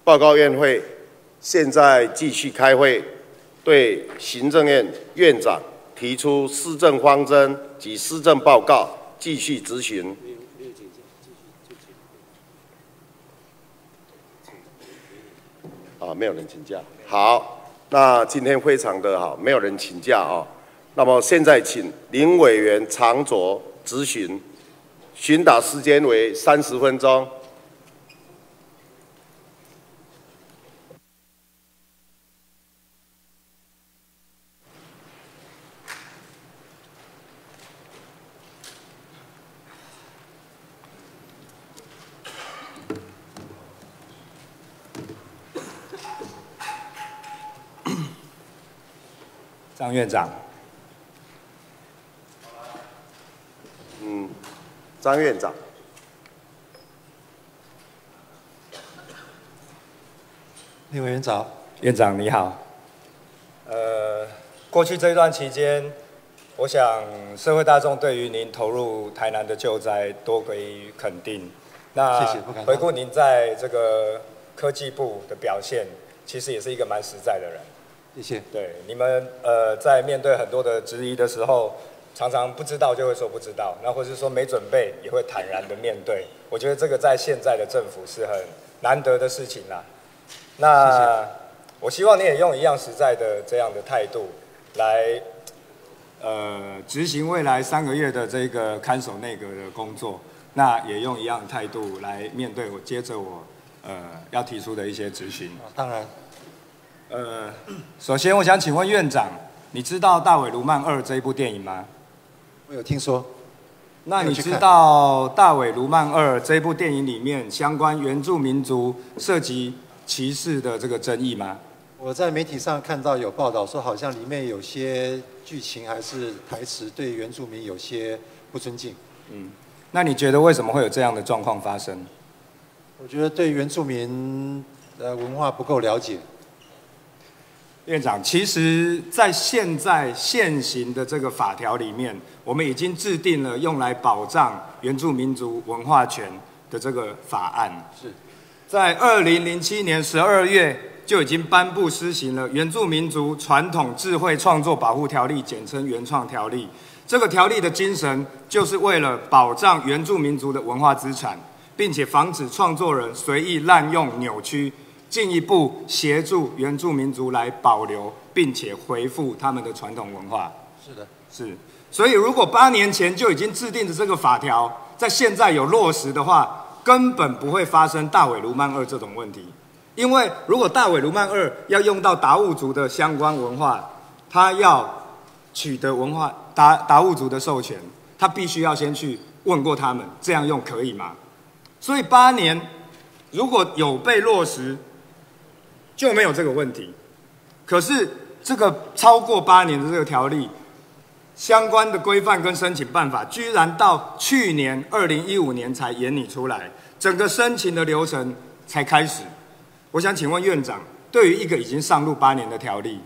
报告院会现在继续开会，对行政院院长提出施政方针及施政报告，继续执行。没有人请假。好，那今天非常的好，没有人请假啊。那么现在请林委员长酌质询，询答时间为30分钟。 张院长。 张院长。 林委员早。 院长你好。过去这一段期间，我想社会大众对于您投入台南的救灾多给予肯定。那谢谢，不敢当。 回顾您在这个科技部的表现，其实也是一个蛮实在的人。 谢谢。 对，你们在面对很多的质疑的时候，常常不知道就会说不知道，那或是说没准备也会坦然的面对。我觉得这个在现在的政府是很难得的事情啦。那我希望你也用一样实在的这样的态度来执行未来3个月的这个看守内阁的工作，那也用一样的态度来面对接着我要提出的一些质询。 当然。 首先我想请问院长，你知道《大尾卢曼2》这一部电影吗？ 我有听说。 那你知道《大尾卢曼2》这一部电影里面相关原住民族涉及歧视的这个争议吗？ 我在媒体上看到有报道说，好像里面有些剧情还是台词对原住民有些不尊敬。 那你觉得为什么会有这样的状况发生？ 我觉得对原住民的文化不够了解。 院长，其实在现在现行的这个法条里面，我们已经制定了用来保障原住民族文化权的这个法案。 是。 在2007年12月就已经颁布施行了《原住民族传统智慧创作保护条例》，简称原创条例。这个条例的精神就是为了保障原住民族的文化资产，并且防止创作人随意滥用、扭曲，进一步协助原住民族来保留并且恢复他们的传统文化。 是的。 是。所以如果8年前就已经制定的这个法条，在现在有落实的话，根本不会发生大尾卢曼2这种问题。因为如果大尾卢曼2要用到达悟族的相关文化，他要取得文化达悟族的授权，他必须要先去问过他们，这样用可以吗？所以8年如果有被落实，就没有这个问题。可是这个超过8年的这个条例，相关的规范跟申请办法，居然到去年2015年才研拟出来，整个申请的流程才开始。我想请问院长，对于一个已经上路8年的条例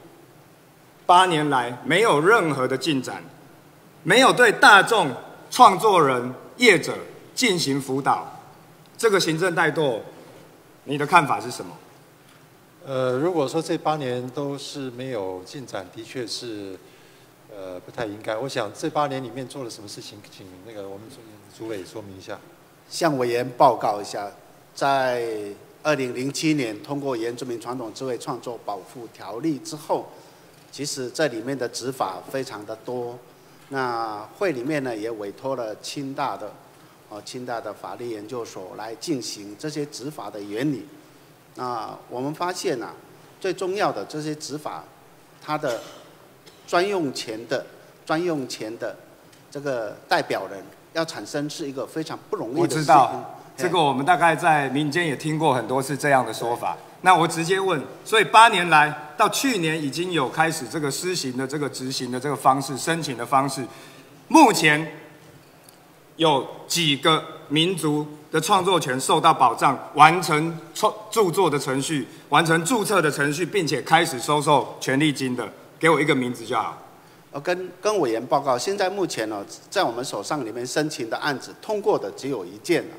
，8年来没有任何的进展，没有对大众、创作人、业者进行辅导，这个行政怠惰，你的看法是什么？ 如果说这8年都是没有进展，的确是不太应该。我想这8年里面做了什么事情，请那个我们主委说明一下。 向委员报告一下，在2007年通过《原住民传统智慧创作保护条例》之后，其实这里面的执法非常的多。那会里面呢也委托了清大的法律研究所来进行这些执法的原理。那我们发现啊，最重要的这些执法，它的专用权的这个代表人要产生是一个非常不容易的事情。 我知道。这个我们大概在民间也听过很多次这样的说法。那我直接问，所以8年来到去年已经有开始这个施行的这个执行的这个方式、申请的方式，目前有几个民族的创作权受到保障，完成著作的程序，完成注册的程序，并且开始收受权利金的，给我一个名字就好。 跟委员报告，现在目前呢，在我们手上里面申请的案子通过的只有1件了。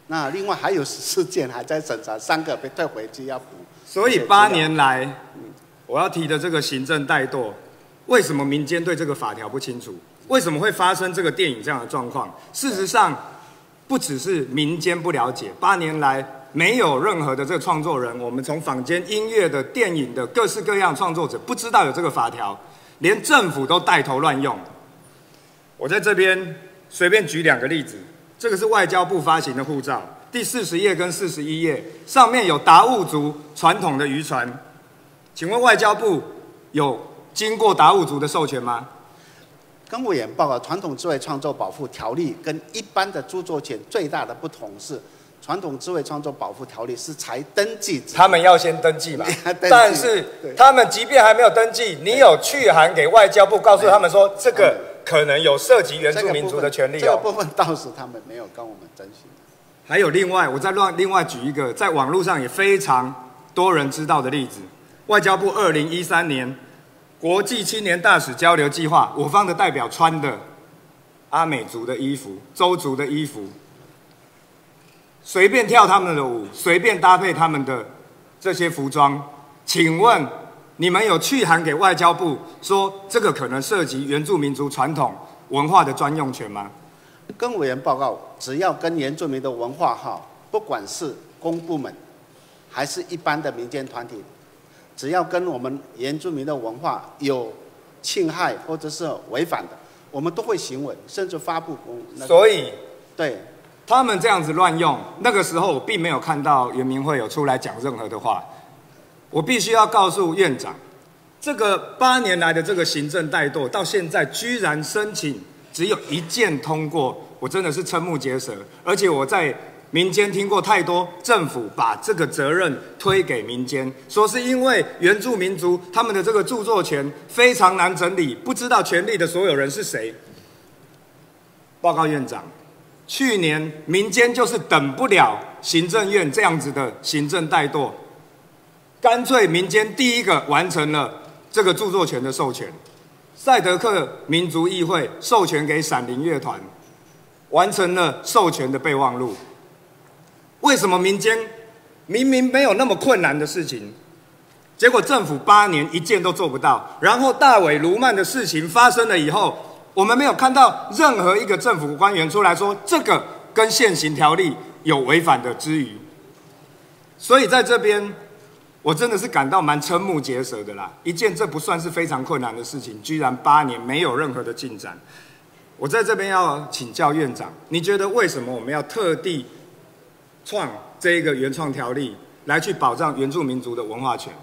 那另外还有14件还在审查，3个被退回去要补。 所以8年来，我要提的这个行政怠惰，为什么民间对这个法条不清楚？为什么会发生这个电影这样的状况？事实上，不只是民间不了解，8年来没有任何的这个创作人，我们从坊间音乐的、电影的各式各样创作者不知道有这个法条，连政府都带头乱用。我在这边随便举2个例子，这个是外交部发行的护照，第40页跟41页上面有达悟族传统的渔船，请问外交部有经过达悟族的授权吗？ 跟委员报告，传统智慧创作保护条例跟一般的著作权最大的不同是，传统智慧创作保护条例是才登记， 他们要先登记嘛。但是他们即便还没有登记，你有去函给外交部，告诉他们说这个可能有涉及原住民族的权利哦。 这个部分倒是他们没有跟我们征询。 还有另外，我再另外举一个在网络上也非常多人知道的例子，外交部2013年。国际青年大使交流计划，我方的代表穿的阿美族的衣服、邹族的衣服，随便跳他们的舞，随便搭配他们的这些服装。请问你们有去函给外交部说这个可能涉及原住民族传统文化的专用权吗？ 跟委员报告，只要跟原住民的文化不管是公部门还是一般的民间团体。只要跟我们原住民的文化有侵害或者是违反的，我们都会行文，甚至发布所以， 对他们这样子乱用，那个时候我并没有看到原民会有出来讲任何的话。我必须要告诉院长，这个8年来的这个行政怠惰，到现在居然申请只有1件通过，我真的是瞠目结舌。而且我在民间听过太多政府把这个责任推给民间，说是因为原住民族他们的这个著作权非常难整理，不知道权利的所有人是谁。报告院长，去年民间就是等不了行政院这样子的行政怠惰，干脆民间第一个完成了这个著作权的授权。赛德克民族议会授权给闪灵乐团，完成了授权的备忘录。为什么民间明明没有那么困难的事情，结果政府8年1件都做不到？然后大尾卢曼的事情发生了以后，我们没有看到任何一个政府官员出来说这个跟现行条例有违反的之余。所以在这边，我真的是感到蛮瞠目结舌的啦。一件这不算是非常困难的事情，居然8年没有任何的进展。我在这边要请教院长，你觉得为什么我们要特地创这一个原创条例来去保障原住民族的文化权？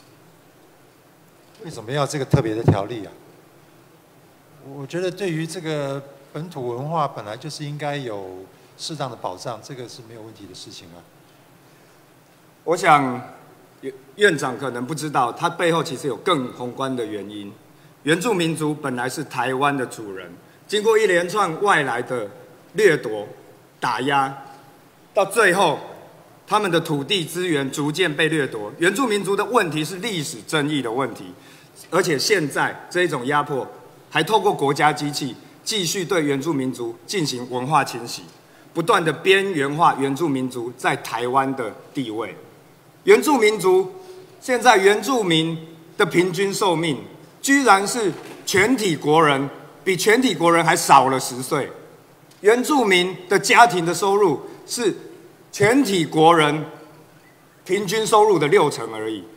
为什么要这个特别的条例啊？我觉得对于这个本土文化本来就是应该有适当的保障，这个是没有问题的事情啊。 我想院长可能不知道，它背后其实有更宏观的原因。原住民族本来是台湾的主人，经过一连串外来的掠夺、打压，到最后，他们的土地资源逐渐被掠夺。原住民族的问题是历史争议的问题，而且现在这种压迫还透过国家机器继续对原住民族进行文化侵袭，不断的边缘化原住民族在台湾的地位。原住民族现在原住民的平均寿命居然是全体国人比全体国人还少了10岁。原住民的家庭的收入是全体国人平均收入的60%而已。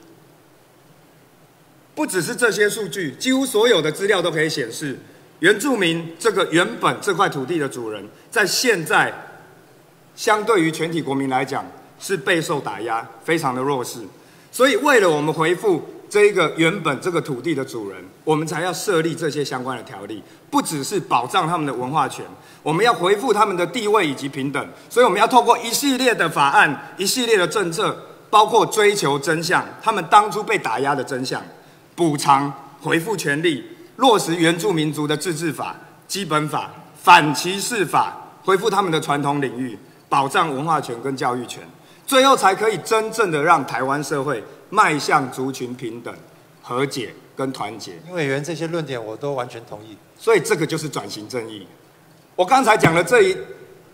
不只是这些数据，几乎所有的资料都可以显示，原住民这个原本这块土地的主人，在现在相对于全体国民来讲是备受打压，非常的弱势。所以为了我们回复这一个原本这个土地的主人，我们才要设立这些相关的条例，不只是保障他们的文化权，我们要回复他们的地位以及平等。所以我们要透过一系列的法案、一系列的政策，包括追求真相，他们当初被打压的真相，补偿、回复权利，落实原住民族的自治法、基本法、反歧视法，恢复他们的传统领域，保障文化权跟教育权，最后才可以真正的让台湾社会迈向族群平等、和解跟团结。 委员这些论点我都完全同意。 所以这个就是转型正义。我刚才讲的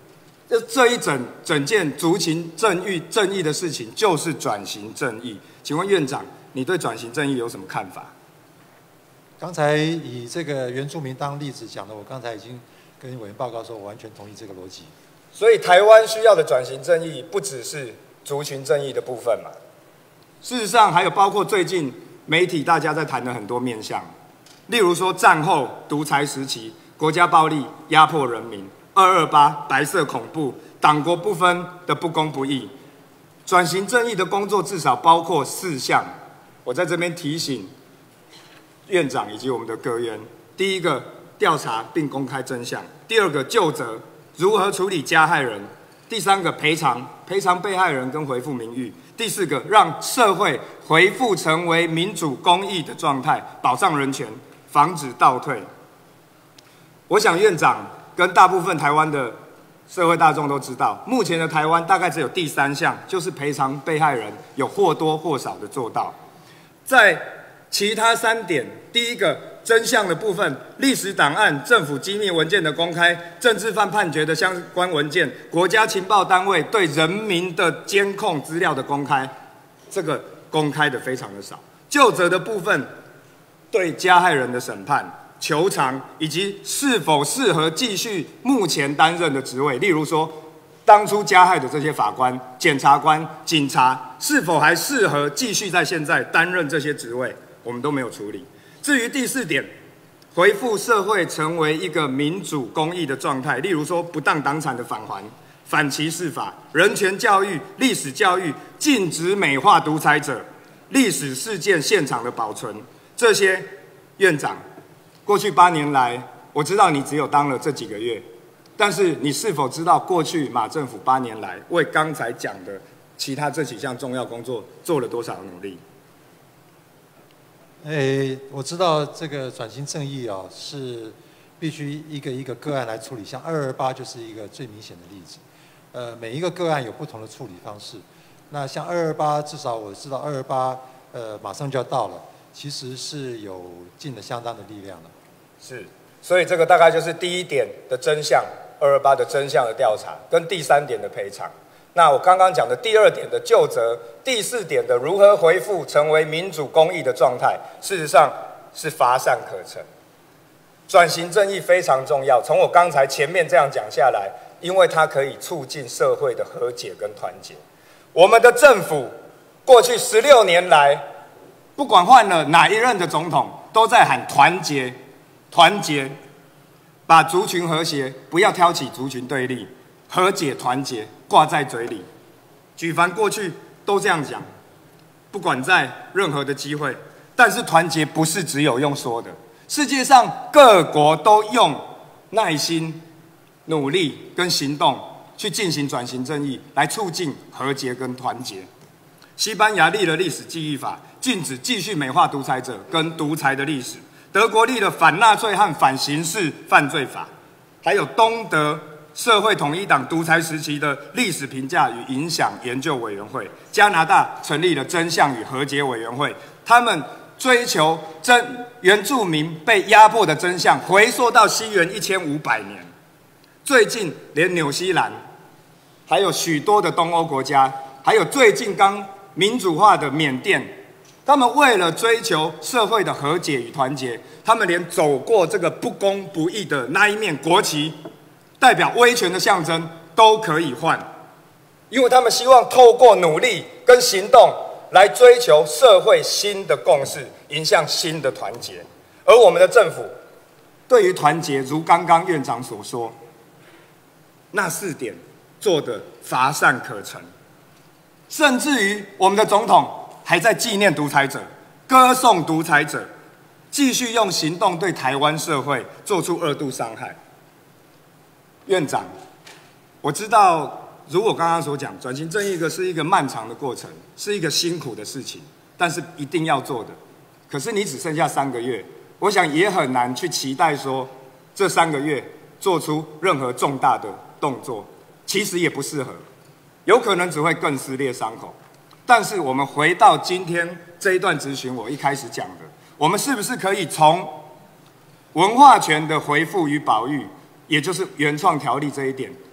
这一整件族群正义的事情，就是转型正义。请问院长，你对转型正义有什么看法？ 刚才以这个原住民当例子讲的，我刚才已经跟委员报告说，我完全同意这个逻辑。 所以台湾需要的转型正义，不只是族群正义的部分嘛？事实上，还有包括最近媒体大家在谈的很多面向，例如说战后独裁时期，国家暴力压迫人民，228白色恐怖，党国不分的不公不义。转型正义的工作至少包括4项，我在这边提醒院长以及我们的阁员：第一个，调查并公开真相；第二个，究责，如何处理加害人；第三个，赔偿被害人跟恢复名誉；第四个，让社会恢复成为民主公义的状态，保障人权，防止倒退。我想院长跟大部分台湾的社会大众都知道，目前的台湾大概只有第3项，就是赔偿被害人有或多或少的做到。在其他3点，第一个真相的部分，历史档案、政府机密文件的公开、政治犯判决的相关文件、国家情报单位对人民的监控资料的公开，这个公开的非常的少。究责的部分，对加害人的审判、求偿以及是否适合继续目前担任的职位，例如说，当初加害的这些法官、检察官、警察，是否还适合继续在现在担任这些职位，我们都没有处理。至于第4点，恢复社会成为一个民主公义的状态，例如说不当党产的返还、反歧视法、人权教育、历史教育、禁止美化独裁者、历史事件现场的保存，这些院长。过去8年来，我知道你只有当了这几个月，但是你是否知道过去马政府8年来为刚才讲的其他这几项重要工作做了多少努力？ 我知道这个转型正义啊，是必须一个一个个案来处理，像228就是一个最明显的例子。每一个个案有不同的处理方式。那像228，至少我知道228，马上就要到了，其实是有尽了相当的力量了。 是，所以这个大概就是第1点的真相，228的真相的调查，跟第3点的赔偿。那我刚刚讲的第2点的究责，第4点的如何恢复成为民主公义的状态，事实上是乏善可陈。转型正义非常重要，从我刚才前面这样讲下来，因为它可以促进社会的和解跟团结。我们的政府过去16年来，不管换了哪一任的总统，都在喊团结，团结，把族群和谐，不要挑起族群对立，和解团结挂在嘴里。举凡过去都这样讲，不管在任何的机会，但是团结不是只有用说的，世界上各国都用耐心、努力跟行动去进行转型正义，来促进和解跟团结。西班牙立了历史记忆法，禁止继续美化独裁者跟独裁的历史。德国立了反纳粹和反刑事犯罪法，还有东德社会统一党独裁时期的历史评价与影响研究委员会。加拿大成立了真相与和解委员会，他们追求原住民被压迫的真相，回溯到西元1500年。最近连纽西兰，还有许多的东欧国家，还有最近刚民主化的缅甸，他们为了追求社会的和解与团结，他们连走过这个不公不义的那一面国旗，代表威权的象征都可以换，因为他们希望透过努力跟行动来追求社会新的共识，迎向新的团结。而我们的政府对于团结，如刚刚院长所说，那4点做得乏善可陈，甚至于我们的总统还在纪念独裁者，歌颂独裁者，继续用行动对台湾社会做出2度伤害。院长，我知道，如我刚刚所讲，转型正义是一个漫长的过程，是一个辛苦的事情，但是一定要做的。可是你只剩下3个月，我想也很难去期待说，这3个月做出任何重大的动作，其实也不适合，有可能只会更撕裂伤口。但是我们回到今天这一段质询，我一开始讲的，我们是不是可以从文化权的恢复与保育，也就是原创条例这一点，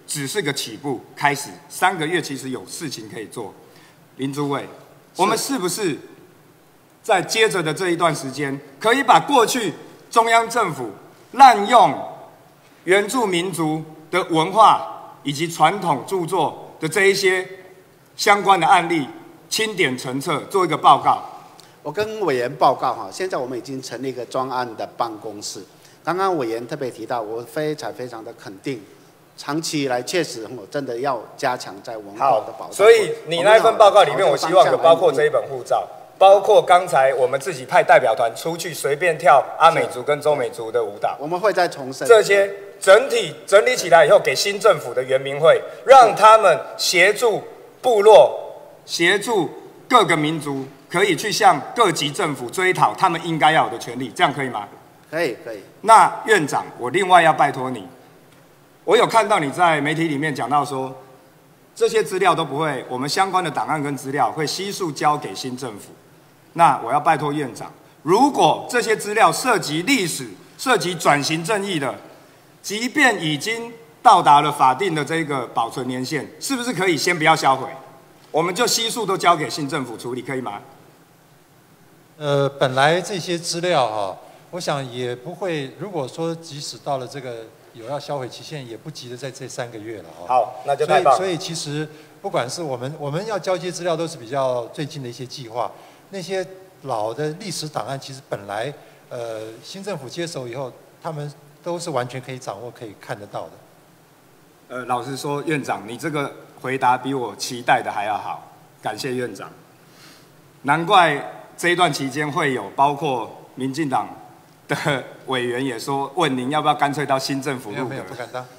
只是个起步开始，3个月其实有事情可以做。林主委，我们是不是在接着的这一段时间，可以把过去中央政府滥用原住民族的文化以及传统著作的这一些相关的案例，清点成册，做一个报告？ 我跟委员报告哈，现在我们已经成立一个专案的办公室。刚刚委员特别提到，我非常的肯定，长期以来确实我真的要加强在文化的保障。 所以你那一份报告里面，我希望有包括这一本护照，包括刚才我们自己派代表团出去随便跳阿美族跟中美族的舞蹈。 我们会再重申这些整理起来以后，给新政府的原民会，让他们协助部落、协助各个民族，可以去向各级政府追讨他们应该要有的权利，这样可以吗？ 可以。 那院长，我另外要拜托你，我有看到你在媒体里面讲到说，这些资料都不会，我们相关的档案跟资料会悉数交给新政府。那我要拜托院长，如果这些资料涉及历史、涉及转型正义的，即便已经到达了法定的这个保存年限，是不是可以先不要销毁？我们就悉数都交给新政府处理，可以吗？ 本来这些资料哈，我想也不会。如果说即使到了这个有要销毁期限，也不急的在这3个月了啊。 好，那就太棒了。 所以其实不管是我们要交接资料，都是比较最近的一些计划。那些老的历史档案，其实本来新政府接手以后，他们都是完全可以掌握、可以看得到的。 老实说，院长，你这个回答比我期待的还要好，感谢院长。难怪这一段期间会有包括民进党的委员也说，问您要不要干脆到新政府入阁？ 没有，不敢当。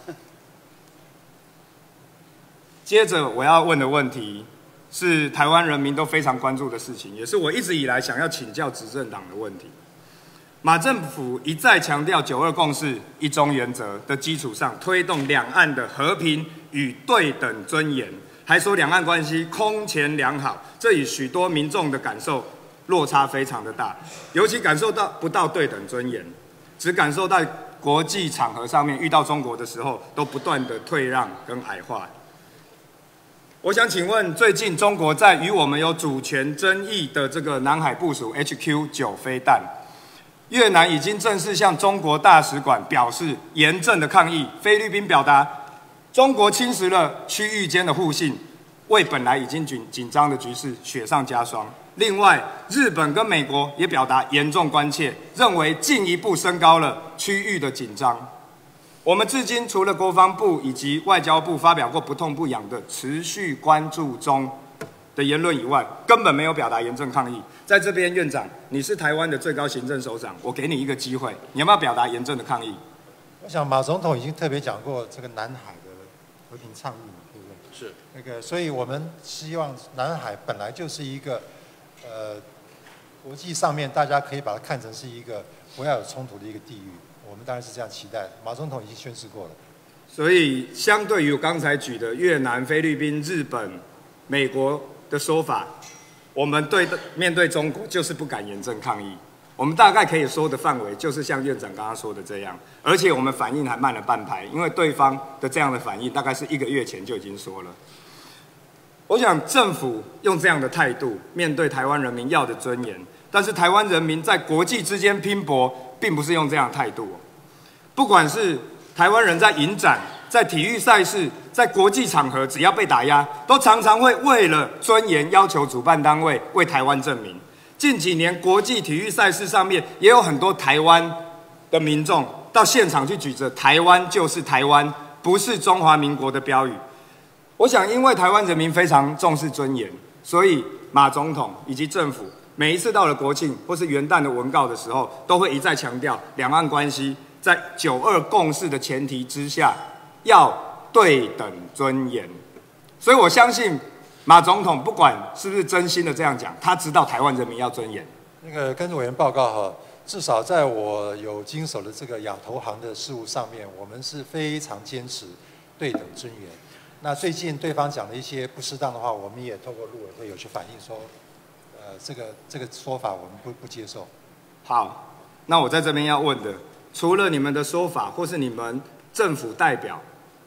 接着我要问的问题是台湾人民都非常关注的事情，也是我一直以来想要请教执政党的问题。马政府一再强调9·2共识、一中原则的基础上，推动两岸的和平与对等尊严，还说两岸关系空前良好，这与许多民众的感受落差非常的大，尤其感受到不到对等尊严，只感受到国际场合上面遇到中国的时候，都不断的退让跟矮化。我想请问，最近中国在与我们有主权争议的这个南海部署 HQ9飞弹，越南已经正式向中国大使馆表示严正的抗议，菲律宾表达中国侵蚀了区域间的互信，为本来已经紧张的局势雪上加霜。另外，日本跟美国也表达严重关切，认为进一步升高了区域的紧张。我们至今除了国防部以及外交部发表过不痛不痒的持续关注中的言论以外，根本没有表达严正抗议。在这边，院长，你是台湾的最高行政首长，我给你一个机会，你要不要表达严正的抗议？ 我想马总统已经特别讲过这个南海的和平倡议嘛，对不对？ 是那个，所以我们希望南海本来就是一个国际上面大家可以把它看成是一个不要有冲突的一个地域。我们当然是这样期待的，马总统已经宣示过了。 所以，相对于我刚才举的越南、菲律宾、日本、美国的说法，我们面对中国就是不敢严正抗议。我们大概可以说的范围就是像院长刚刚说的这样，而且我们反应还慢了半拍，因为对方的这样的反应大概是1个月前就已经说了。我想政府用这样的态度面对台湾人民要的尊严，但是台湾人民在国际之间拼搏，并不是用这样的态度。不管是台湾人在影展、在体育赛事、在国际场合，只要被打压，都常常会为了尊严要求主办单位为台湾证明。近几年国际体育赛事上面，也有很多台湾的民众到现场去举着"台湾就是台湾，不是中华民国"的标语。我想，因为台湾人民非常重视尊严，所以马总统以及政府每一次到了国庆或是元旦的文告的时候，都会一再强调两岸关系在9·2共识的前提之下，要对等尊严。所以我相信马总统不管是不是真心的这样讲，他知道台湾人民要尊严。 那个跟着委员报告哈，至少在我有经手的这个亚投行的事务上面，我们是非常坚持对等尊严。那最近对方讲的一些不适当的话，我们也透过陆委会有去反映说，这个说法我们不接受。 好，那我在这边要问的，除了你们的说法，或是你们政府代表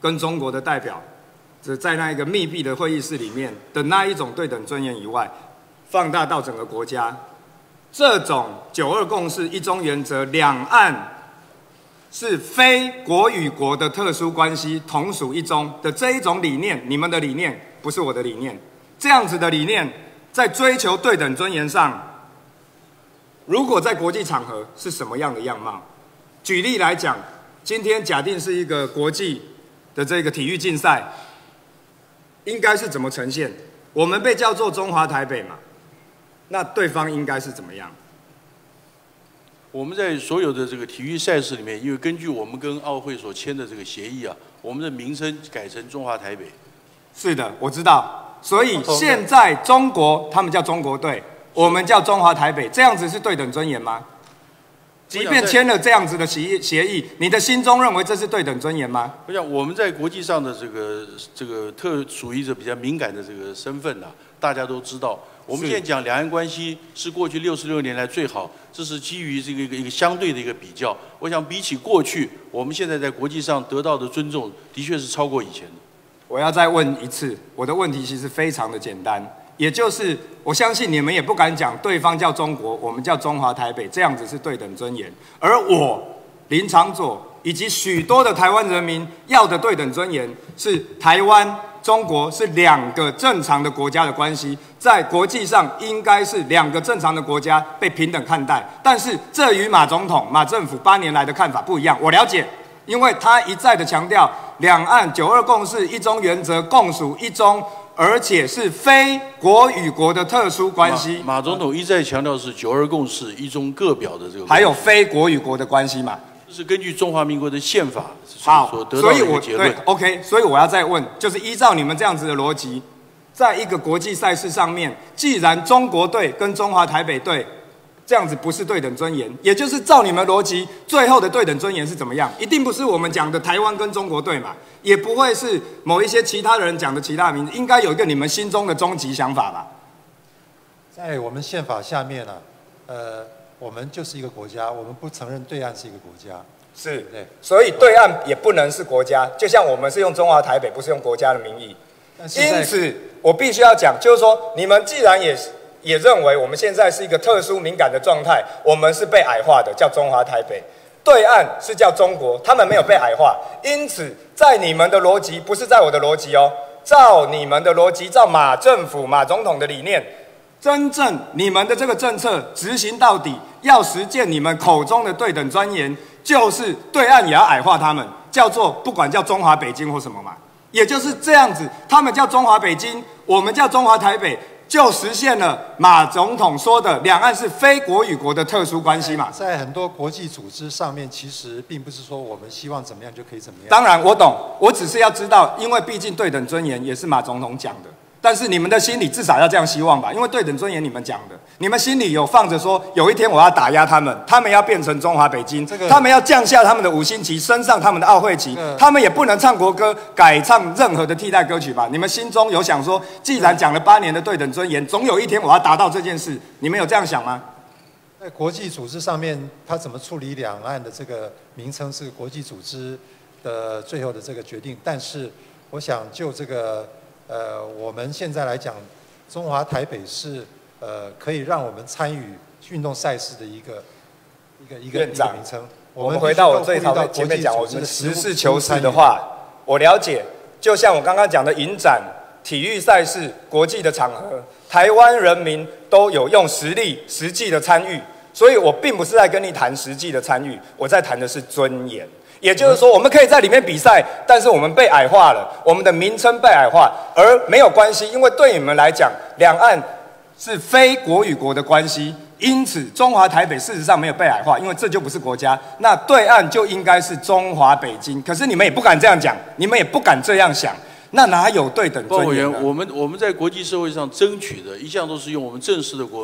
跟中国的代表，只在那一个密闭的会议室里面的那一种对等尊严以外，放大到整个国家，这种9·2共识、一中原则，两岸是非国与国的特殊关系，同属一中的这一种理念，你们的理念不是我的理念。这样子的理念，在追求对等尊严上，如果在国际场合是什么样的样貌？举例来讲，今天假定是一个国际的这个体育竞赛，应该是怎么呈现？我们被叫做中华台北嘛，那对方应该是怎么样？ 我们在所有的这个体育赛事里面，因为根据我们跟奥会所签的这个协议啊，我们的名称改成中华台北。 是的，我知道。所以现在中国他们叫中国队，我们叫中华台北，这样子是对等尊严吗？即便签了这样子的协议，你的心中认为这是对等尊严吗？ 我想我们在国际上的这个特属于着比较敏感的这个身份大家都知道。我们现在讲两岸关系是过去66年来最好，这是基于这个一个相对的一个比较。我想比起过去，我们现在在国际上得到的尊重，的确是超过以前的。 我要再问一次，我的问题其实非常的简单，也就是我相信你们也不敢讲对方叫中国，我们叫中华台北，这样子是对等尊严。而我林长佐以及许多的台湾人民要的对等尊严，是台湾、中国是两个正常的国家的关系，在国际上应该是两个正常的国家被平等看待。但是这与马总统、马政府8年来的看法不一样。我了解，因为他一再的强调两岸9·2共识、一中原则共属一中，而且是非国与国的特殊关系。 马总统一再强调是9·2共识、一中各表的这个， 还有非国与国的关系嘛？ 是根据中华民国的宪法所得到的一个结论。 对 ，OK， 所以我要再问，就是依照你们这样子的逻辑，在一个国际赛事上面，既然中国队跟中华台北队这样子不是对等尊严，也就是照你们逻辑，最后的对等尊严是怎么样？一定不是我们讲的台湾跟中国队嘛，也不会是某一些其他人讲的其他名字，应该有一个你们心中的终极想法吧？ 在我们宪法下面我们就是一个国家，我们不承认对岸是一个国家。 是， 对， 所以对岸也不能是国家，就像我们是用中华台北，不是用国家的名义。因此，我必须要讲，就是说，你们既然也认为我们现在是一个特殊敏感的状态，我们是被矮化的，叫中华台北。对岸是叫中国，他们没有被矮化，因此在你们的逻辑，不是在我的逻辑哦，照你们的逻辑，照马政府、马总统的理念。真正你们的这个政策执行到底，要实践你们口中的对等尊严，就是对岸也要矮化他们，叫做不管叫中华北京或什么嘛，也就是这样子，他们叫中华北京，我们叫中华台北，就实现了马总统说的两岸是非国与国的特殊关系嘛。 在很多国际组织上面，其实并不是说我们希望怎么样就可以怎么样。 当然我懂，我只是要知道，因为毕竟对等尊严也是马总统讲的。但是你们的心里至少要这样希望吧，因为对等尊严你们讲的，你们心里有放着说，有一天我要打压他们，他们要变成中华北京，他们要降下他们的5星旗，升上他们的奥会旗，他们也不能唱国歌，改唱任何的替代歌曲吧？你们心中有想说，既然讲了8年的对等尊严，总有一天我要达到这件事，你们有这样想吗？ 在国际组织上面，他怎么处理两岸的这个名称是国际组织的最后的这个决定，但是我想就这个。我们现在来讲，中华台北是可以让我们参与运动赛事的一个名称。 我们回到我这一套前面讲，我们实事求是的话，我了解。就像我刚刚讲的影展、体育赛事、国际的场合，台湾人民都有用实力、实际的参与，所以我并不是在跟你谈实际的参与，我在谈的是尊严。也就是说，我们可以在里面比赛，但是我们被矮化了，我们的名称被矮化，而没有关系，因为对你们来讲，两岸是非国与国的关系，因此中华台北事实上没有被矮化，因为这就不是国家，那对岸就应该是中华北京。可是你们也不敢这样讲，你们也不敢这样想，那哪有对等尊严呢？ 我们在国际社会上争取的，一向都是用我们正式的国名，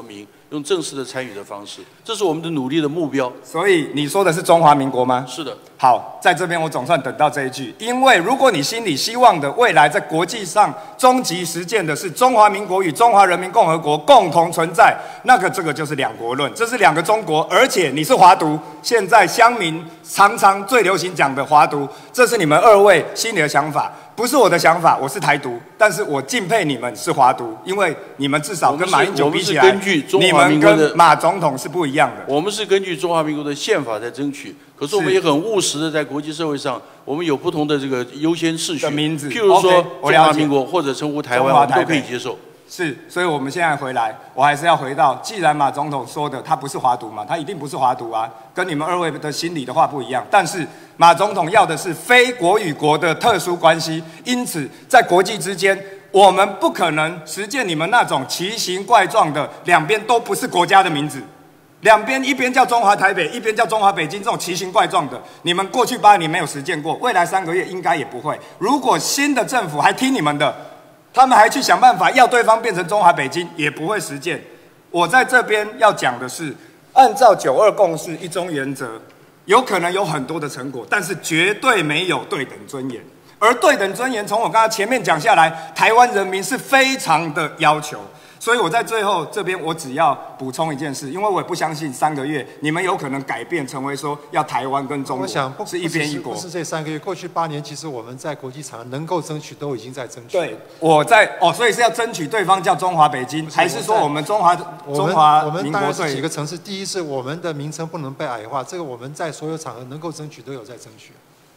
用正式的参与的方式，这是我们的努力的目标。 所以你说的是中华民国吗？ 是的。 好，在这边我总算等到这一句，因为如果你心里希望的未来在国际上终极实践的是中华民国与中华人民共和国共同存在，这个就是两国论，这是两个中国，而且你是华独，现在乡民常常最流行讲的华独，这是你们二位心里的想法，不是我的想法，我是台独，但是我敬佩你们是华独，因为你们至少跟马英九比起来，你们跟马总统是不一样的。 我们是根据中华民国的宪法在争取。可是我们也很务实的，在国际社会上，我们有不同的这个优先次序， 名字， 譬如说中华民国或者称呼台湾，我们都可以接受。 是，所以我们现在回来，我还是要回到，既然马总统说的他不是华独嘛，他一定不是华独啊，跟你们二位的心里的话不一样。但是马总统要的是非国与国的特殊关系，因此在国际之间，我们不可能实践你们那种奇形怪状的两边都不是国家的名字。两边一边叫中华台北，一边叫中华北京，这种奇形怪状的，你们过去8年没有实践过，未来3个月应该也不会。如果新的政府还听你们的，他们还去想办法要对方变成中华北京，也不会实践。我在这边要讲的是，按照9·2共识一中原则，有可能有很多的成果，但是绝对没有对等尊严。而对等尊严，从我刚才前面讲下来，台湾人民是非常的要求。所以我在最后这边，我只要补充一件事，因为我也不相信3个月你们有可能改变，成为说要台湾跟中国是一边一国。 不是这3个月，过去8年，其实我们在国际场能够争取，都已经在争取。 对，所以是要争取对方叫中华北京，还是说我们中华民国队？ 几个城市，第一是我们的名称不能被矮化，这个我们在所有场合能够争取都有在争取。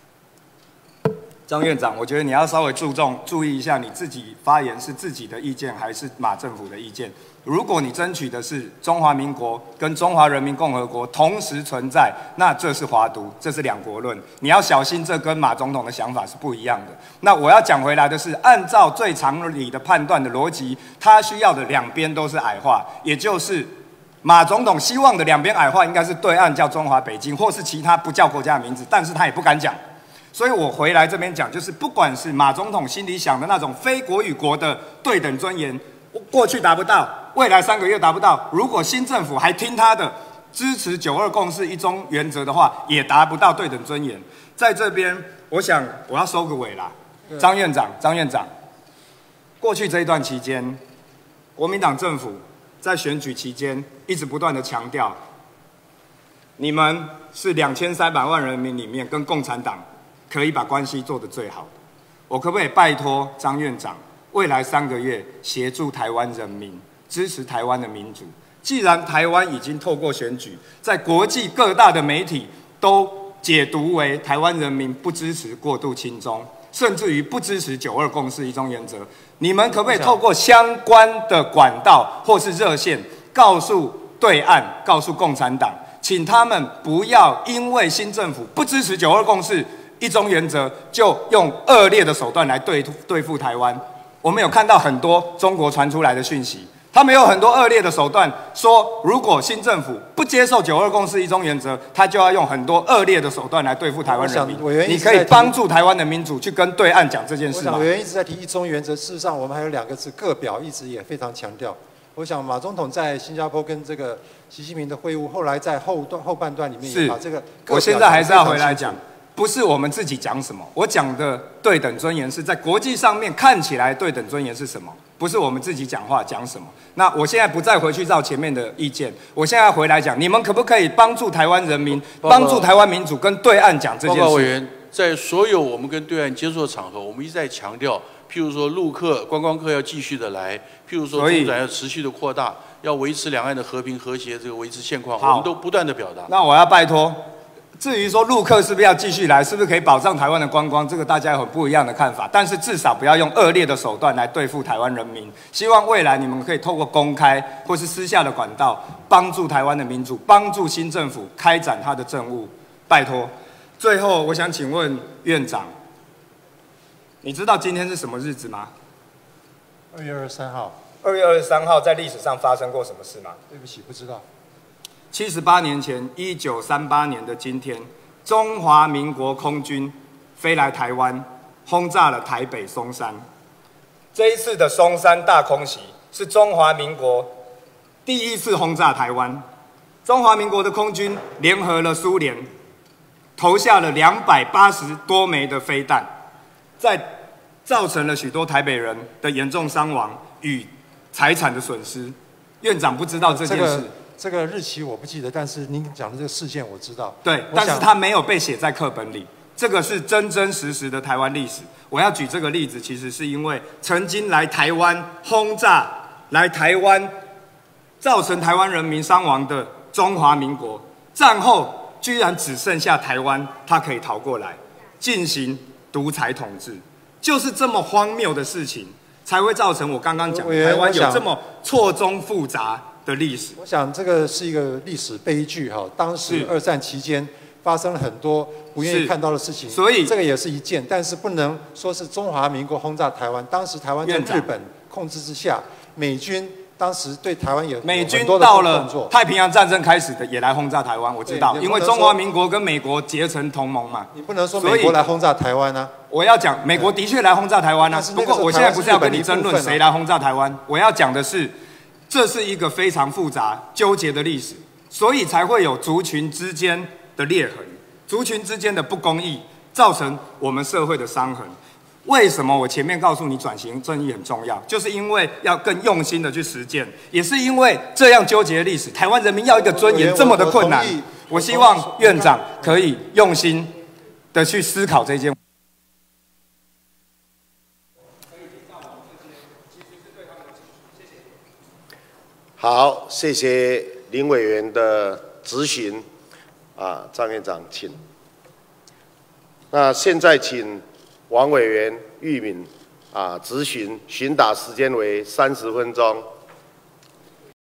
张院长，我觉得你要稍微注意一下，你自己发言是自己的意见还是马政府的意见？如果你争取的是中华民国跟中华人民共和国同时存在，那这是华独，这是两国论。你要小心，这跟马总统的想法是不一样的。那我要讲回来的是，按照最常理的判断的逻辑，他需要的两边都是矮化，也就是马总统希望的两边矮化，应该是对岸叫中华北京，或是其他不叫国家的名字，但是他也不敢讲。所以我回来这边讲，就是不管是马总统心里想的那种非国与国的对等尊严，过去达不到，未来3个月达不到。如果新政府还听他的，支持9·2共识一中原则的话，也达不到对等尊严。在这边，我想我要收个尾啦。张院长，过去这一段期间，国民党政府在选举期间一直不断的强调，你们是2300万人民里面跟共产党可以把关系做得最好的。我可不可以拜托张院长，未来3个月协助台湾人民，支持台湾的民主？既然台湾已经透过选举，在国际各大的媒体都解读为台湾人民不支持过度亲中，甚至于不支持9·2共识一中原则，你们可不可以透过相关的管道或是热线，告诉对岸，告诉共产党，请他们不要因为新政府不支持9·2共识一中原则，就用恶劣的手段来对付台湾。我们有看到很多中国传出来的讯息，他们有很多恶劣的手段，说如果新政府不接受9·2共识一中原则，他就要用很多恶劣的手段来对付台湾人民。你可以帮助台湾的民主去跟对岸讲这件事吗？ 委员一直在提一中原则，事实上我们还有2个字各表，一直也非常强调。我想马总统在新加坡跟这个习近平的会晤，后来在后半段里面也把这个我现在还是要回来讲。不是我们自己讲什么，我讲的对等尊严是在国际上面看起来对等尊严是什么，不是我们自己讲话讲什么。那我现在不再回去照前面的意见，我现在回来讲，你们可不可以帮助台湾人民，帮助台湾民主，跟对岸讲这件事？ 报告委员，在所有我们跟对岸接触的场合，我们一直在强调，譬如说陆客、观光客要继续的来，譬如说中转要持续的扩大，要维持两岸的和平和谐，这个维持现况，我们都不断的表达。 那我要拜托。至于说陆客是不是要继续来，是不是可以保障台湾的观光，这个大家有很不一样的看法。但是至少不要用恶劣的手段来对付台湾人民。希望未来你们可以透过公开或是私下的管道，帮助台湾的民主，帮助新政府开展他的政务。拜托。最后，我想请问院长，你知道今天是什么日子吗 ？2月23号。 2月23号在历史上发生过什么事吗？ 对不起，不知道。 78年前，1938年的今天，中华民国空军飞来台湾，轰炸了台北松山。这一次的松山大空袭是中华民国第一次轰炸台湾，中华民国的空军联合了苏联，投下了280多枚的飞弹，造成了许多台北人的严重伤亡与财产的损失。院长不知道这件事。 这个日期我不记得，但是您讲的这个事件我知道。 对，但是它没有被写在课本里。这个是真真实实的台湾历史。我要举这个例子，其实是因为曾经来台湾轰炸、来台湾造成台湾人民伤亡的中华民国，战后居然只剩下台湾，它可以逃过来进行独裁统治，就是这么荒谬的事情，才会造成我刚刚讲台湾有这么错综复杂的历史。 我想这个是一个历史悲剧哈。当时二战期间发生了很多不愿意看到的事情， 所以这个也是一件，但是不能说是中华民国轰炸台湾。当时台湾在日本控制之下，美军当时对台湾有美军很多的到了动作。 太平洋战争开始的也来轰炸台湾，我知道，因为中华民国跟美国结成同盟嘛。 你不能说美国来轰炸台湾啊。 我要讲，美国的确来轰炸台湾啊。不过我现在不是要跟你争论谁来轰炸台湾，我要讲的是，这是一个非常复杂纠结的历史，所以才会有族群之间的裂痕，族群之间的不公义，造成我们社会的伤痕。为什么我前面告诉你转型正义很重要？就是因为要更用心的去实践，也是因为这样纠结的历史，台湾人民要一个尊严这么的困难。我希望院长可以用心的去思考这件。 好，谢谢林委员的质询。张院长，请。那现在请王委员玉敏质询，询答时间为30分钟。